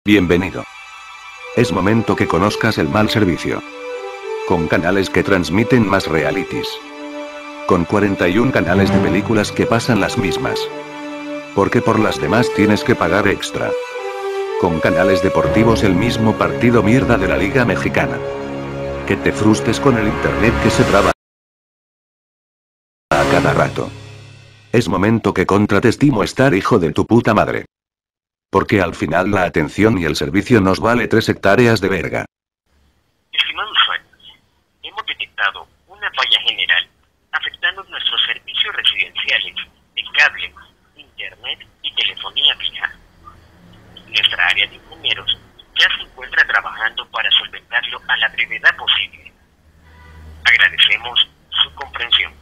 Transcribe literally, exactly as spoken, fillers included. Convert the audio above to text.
Bienvenido. Es momento que conozcas el mal servicio. Con canales que transmiten más realities. Con cuarenta y un canales de películas que pasan las mismas. Porque por las demás tienes que pagar extra. Con canales deportivos el mismo partido mierda de la Liga Mexicana. Que te frustres con el internet que se traba a cada rato. Es momento que contrates Timo Star, hijo de tu puta madre. Porque al final la atención y el servicio nos vale tres hectáreas de verga. Estimados usuarios, hemos detectado una falla general afectando nuestros servicios residenciales de cable, internet y telefonía fija. Nuestra área de ingenieros ya se encuentra trabajando para solventarlo a la brevedad posible. Agradecemos su comprensión.